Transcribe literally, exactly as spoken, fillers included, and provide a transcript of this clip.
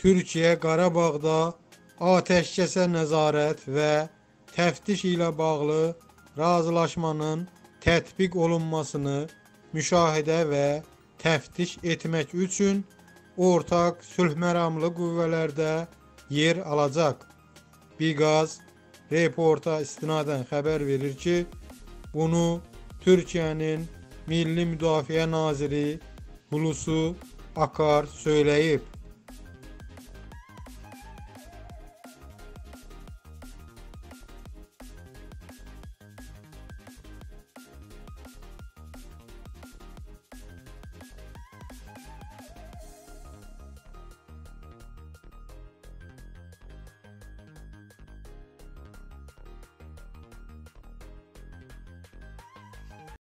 Türkiye Qarabağda atəşkəsə nəzarət və təftiş ilə bağlı razılaşmanın tətbiq olunmasını müşahidə və təftiş etmək üçün ortaq sülhməramlı qüvvələrdə yer alacaq. Biqaz reporta istinadən xəbər verir ki, bunu Türkiyənin Milli Müdafiə Naziri Hulusi Akar söyləyib.